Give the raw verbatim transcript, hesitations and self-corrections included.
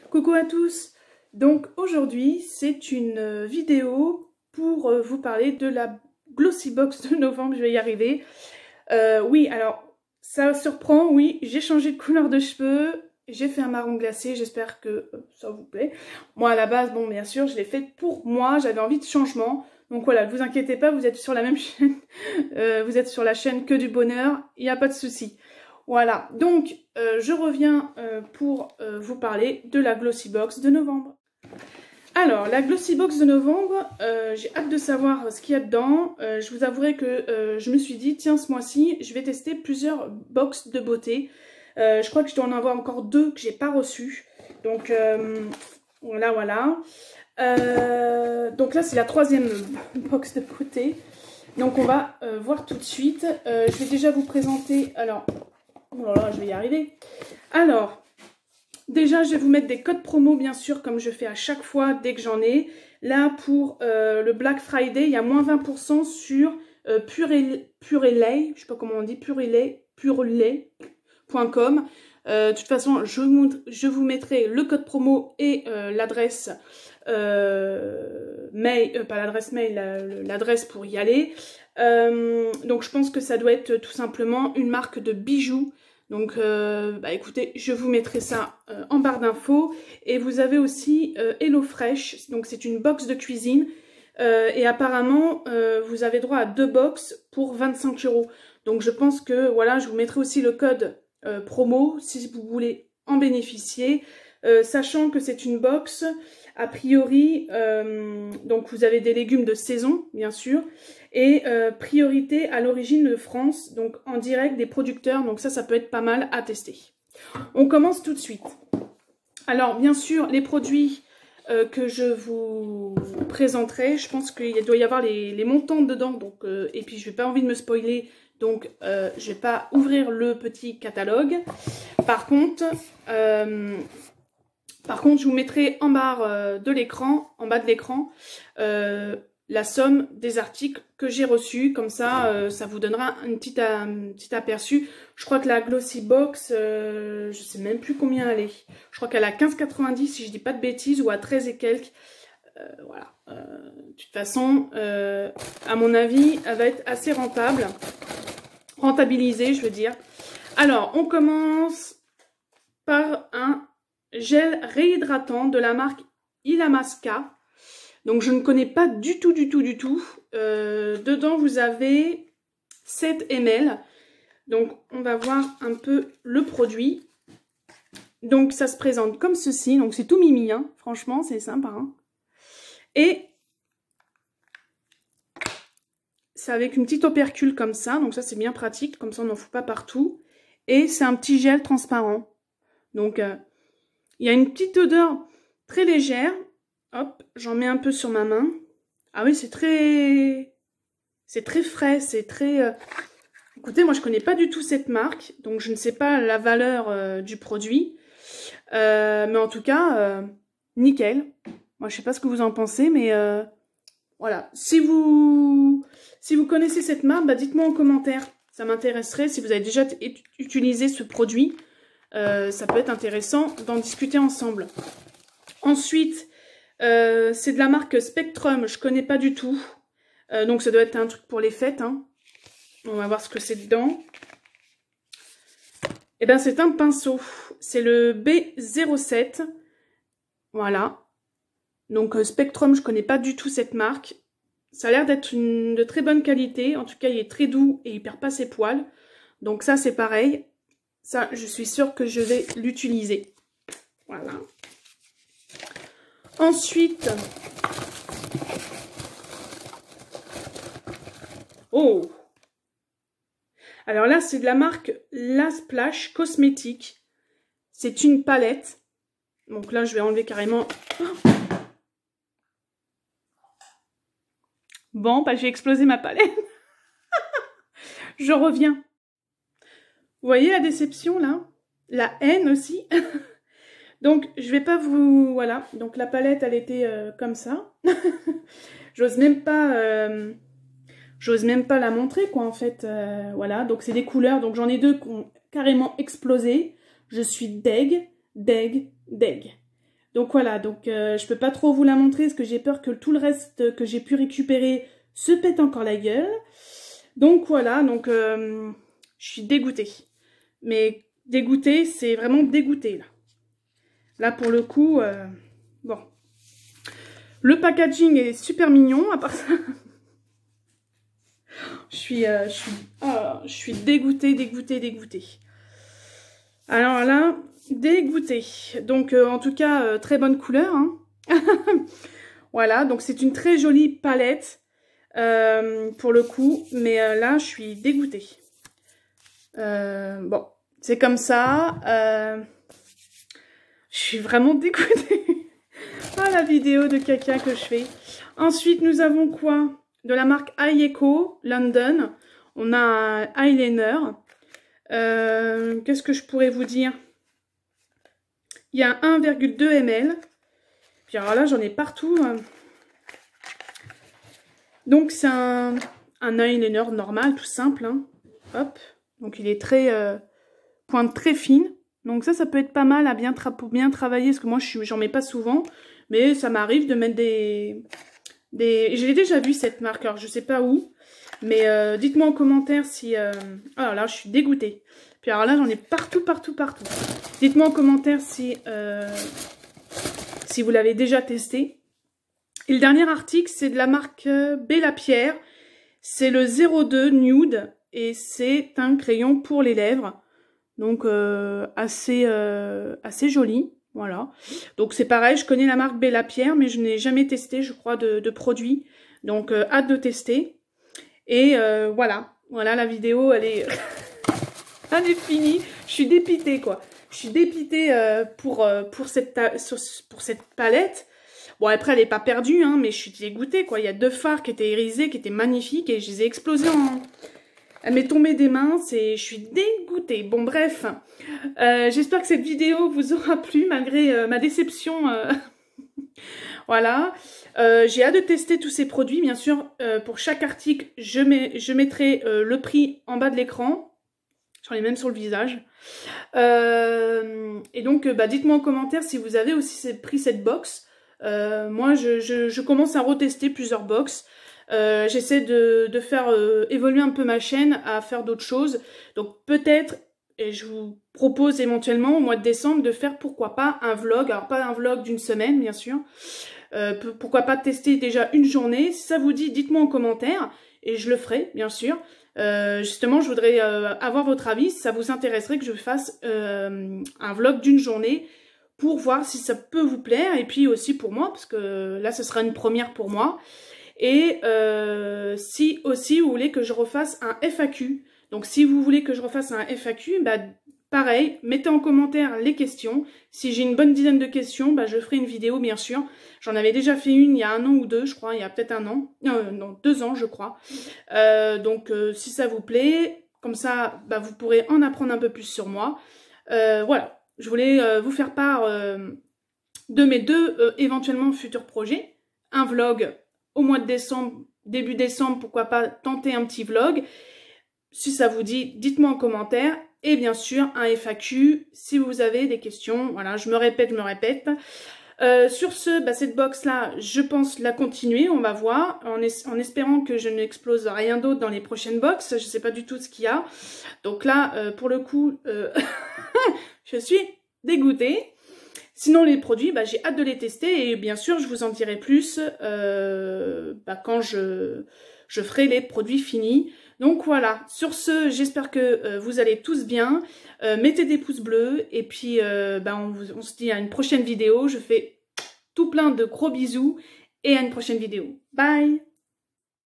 Coucou à tous. Donc aujourd'hui c'est une vidéo pour vous parler de la Glossy Box de novembre, je vais y arriver. Euh, oui, alors ça surprend, oui, j'ai changé de couleur de cheveux, j'ai fait un marron glacé, j'espère que ça vous plaît. Moi à la base, bon bien sûr, je l'ai fait pour moi, j'avais envie de changement. Donc voilà, ne vous inquiétez pas, vous êtes sur la même chaîne, euh, vous êtes sur la chaîne Que du Bonheur, il n'y a pas de souci. Voilà, donc euh, je reviens euh, pour euh, vous parler de la Glossy Box de novembre. Alors, la Glossy Box de novembre, euh, j'ai hâte de savoir ce qu'il y a dedans. Euh, je vous avouerai que euh, je me suis dit, tiens, ce mois-ci, je vais tester plusieurs box de beauté. Euh, je crois que je dois en avoir encore deux que j'ai pas reçues. Donc, euh, voilà, voilà. Euh, donc là, c'est la troisième box de beauté. Donc, on va euh, voir tout de suite. Euh, je vais déjà vous présenter... Alors... Oh là là, je vais y arriver. Alors, déjà, je vais vous mettre des codes promo, bien sûr, comme je fais à chaque fois dès que j'en ai. Là, pour euh, le Black Friday, il y a moins vingt pour cent sur euh, Purelay, Purelay, je ne sais pas comment on dit, Purelay, Purelay point com. Euh, de toute façon, je vous, je vous mettrai le code promo et euh, l'adresse euh, mail, euh, pas l'adresse mail, l'adresse pour y aller. Euh, donc, je pense que ça doit être tout simplement une marque de bijoux. Donc, euh, bah écoutez, je vous mettrai ça euh, en barre d'infos. Et vous avez aussi euh, HelloFresh. Donc, c'est une box de cuisine. Euh, et apparemment, euh, vous avez droit à deux box pour vingt-cinq euros. Donc, je pense que, voilà, je vous mettrai aussi le code euh, promo si vous voulez en bénéficier. Euh, sachant que c'est une box, a priori, euh, donc vous avez des légumes de saison, bien sûr. Et euh, priorité à l'origine de France, donc en direct des producteurs, donc ça, ça peut être pas mal à tester. On commence tout de suite. Alors, bien sûr, les produits euh, que je vous présenterai, je pense qu'il doit y avoir les, les montants dedans, donc, euh, et puis je n'ai pas envie de me spoiler, donc euh, je ne vais pas ouvrir le petit catalogue. Par contre, euh, par contre, je vous mettrai en barre euh, de l'écran, en bas de l'écran, euh, la somme des articles que j'ai reçus. Comme ça, euh, ça vous donnera un petit, un petit aperçu. Je crois que la Glossy Box, euh, je sais même plus combien elle est. Je crois qu'elle a quinze quatre-vingt-dix si je dis pas de bêtises, ou à treize et quelques. Euh, voilà. Euh, de toute façon, euh, à mon avis, elle va être assez rentable. Rentabilisée, je veux dire. Alors, on commence par un gel réhydratant de la marque Illamasqua. Donc, je ne connais pas du tout, du tout, du tout. Euh, dedans, vous avez sept millilitres. Donc, on va voir un peu le produit. Donc, ça se présente comme ceci. Donc, c'est tout mimi, hein. Franchement, c'est sympa. Hein. Et c'est avec une petite opercule comme ça. Donc, ça, c'est bien pratique. Comme ça, on n'en fout pas partout. Et c'est un petit gel transparent. Donc, euh, il y a une petite odeur très légère. Hop, j'en mets un peu sur ma main. Ah oui, c'est très... C'est très frais, c'est très... Euh... Écoutez, moi, je connais pas du tout cette marque. Donc, je ne sais pas la valeur euh, du produit. Euh, mais en tout cas, euh, nickel. Moi, je sais pas ce que vous en pensez, mais... Euh, voilà. Si vous... Si vous connaissez cette marque, bah, dites-moi en commentaire. Ça m'intéresserait. Si vous avez déjà utilisé ce produit, euh, ça peut être intéressant d'en discuter ensemble. Ensuite... Euh, c'est de la marque Spectrum, je connais pas du tout. Euh, donc ça doit être un truc pour les fêtes. Hein. On va voir ce que c'est dedans. Et bien c'est un pinceau. C'est le B zéro sept. Voilà. Donc euh, Spectrum, je connais pas du tout cette marque. Ça a l'air d'être de très bonne qualité. En tout cas, il est très doux et il perd pas ses poils. Donc ça, c'est pareil. Ça, je suis sûre que je vais l'utiliser. Voilà. Ensuite, oh, alors là, c'est de la marque La Splash Cosmétique. C'est une palette. Donc là, je vais enlever carrément. Bon, bah, j'ai explosé ma palette. Je reviens. Vous voyez la déception, là? La haine aussi. Donc, je vais pas vous... Voilà. Donc, la palette, elle était euh, comme ça. J'ose même pas... Euh... J'ose même pas la montrer, quoi, en fait. Euh, voilà. Donc, c'est des couleurs. Donc, j'en ai deux qui ont carrément explosé. Je suis deg, deg, deg. Donc voilà, donc euh, je peux pas trop vous la montrer parce que j'ai peur que tout le reste que j'ai pu récupérer se pète encore la gueule. Donc voilà, donc euh, je suis dégoûtée. Mais dégoûtée, c'est vraiment dégoûtée là. Là pour le coup, euh, bon. Le packaging est super mignon, à part ça. je suis, euh, je suis, oh, je suis dégoûtée, dégoûtée, dégoûtée. Alors là, dégoûtée. Donc euh, en tout cas, euh, très bonne couleur. Hein. Voilà, donc c'est une très jolie palette euh, pour le coup. Mais euh, là, je suis dégoûtée. Euh, bon, c'est comme ça. Euh, je suis vraiment dégoûtée. Ah, la vidéo de caca que je fais. Ensuite, nous avons quoi? De la marque Eye Echo London. On a un eyeliner. Euh, Qu'est-ce que je pourrais vous dire? Il y a un virgule deux millilitres. Puis alors là, j'en ai partout. Donc, c'est un, un eyeliner normal, tout simple. Hein. Hop. Donc, il est très... Euh, pointe très fine. Donc ça, ça peut être pas mal à bien pour bien travailler. Parce que moi, je j'en mets pas souvent. Mais ça m'arrive de mettre des... des... J'ai déjà vu cette marque. Alors, je sais pas où. Mais euh, dites-moi en commentaire si... Euh... Alors là, je suis dégoûtée. Puis alors là, j'en ai partout, partout, partout. Dites-moi en commentaire si, euh, si vous l'avez déjà testé. Et le dernier article, c'est de la marque Bella Pierre. C'est le zéro deux Nude. Et c'est un crayon pour les lèvres. Donc, euh, assez, euh, assez joli. Voilà. Donc, c'est pareil, je connais la marque Bella Pierre, mais je n'ai jamais testé, je crois, de, de produit. Donc, euh, hâte de tester. Et euh, voilà. Voilà, la vidéo, elle est... elle est finie. Je suis dépitée, quoi. Je suis dépitée euh, pour, euh, pour, cette pour cette palette. Bon, après, elle n'est pas perdue, hein, mais je suis dégoûtée, quoi. Il y a deux fards qui étaient irisés, qui étaient magnifiques, et je les ai explosés en... Elle m'est tombée des mains, c'est, je suis dégoûtée. Bon, bref, euh, j'espère que cette vidéo vous aura plu, malgré euh, ma déception. Euh... voilà, euh, j'ai hâte de tester tous ces produits. Bien sûr, euh, pour chaque article, je, mets, je mettrai euh, le prix en bas de l'écran. J'en ai même sur le visage. Euh, et donc, bah, dites-moi en commentaire si vous avez aussi pris cette box. Euh, moi, je, je, je commence à retester plusieurs box. Euh, J'essaie de, de faire euh, évoluer un peu ma chaîne à faire d'autres choses. Donc peut-être, et je vous propose éventuellement au mois de décembre de faire pourquoi pas un vlog. Alors pas un vlog d'une semaine bien sûr. Euh, pourquoi pas tester déjà une journée. Si ça vous dit, dites-moi en commentaire et je le ferai bien sûr. Euh, justement, je voudrais euh, avoir votre avis. Si ça vous intéresserait que je fasse euh, un vlog d'une journée pour voir si ça peut vous plaire. Et puis aussi pour moi, parce que là ce sera une première pour moi. Et euh, si aussi vous voulez que je refasse un F A Q. Donc si vous voulez que je refasse un F A Q, bah, pareil, mettez en commentaire les questions. Si j'ai une bonne dizaine de questions, bah, je ferai une vidéo bien sûr. J'en avais déjà fait une il y a un an ou deux, je crois, il y a peut-être un an. Euh, non, deux ans je crois. Euh, donc euh, si ça vous plaît, comme ça bah, vous pourrez en apprendre un peu plus sur moi. Euh, voilà, je voulais euh, vous faire part euh, de mes deux euh, éventuellement futurs projets. Un vlog au mois de décembre, début décembre, pourquoi pas tenter un petit vlog. Si ça vous dit, dites-moi en commentaire. Et bien sûr, un F A Q, si vous avez des questions. Voilà, je me répète, je me répète. Euh, sur ce, bah, cette box-là, je pense la continuer, on va voir. En, es en espérant que je n'explose rien d'autre dans les prochaines box. Je ne sais pas du tout ce qu'il y a. Donc là, euh, pour le coup, euh, je suis dégoûtée. Sinon, les produits, bah, j'ai hâte de les tester et bien sûr, je vous en dirai plus euh, bah, quand je, je ferai les produits finis. Donc voilà, sur ce, j'espère que euh, vous allez tous bien. Euh, mettez des pouces bleus et puis euh, bah, on, on se dit à une prochaine vidéo. Je fais tout plein de gros bisous et à une prochaine vidéo. Bye!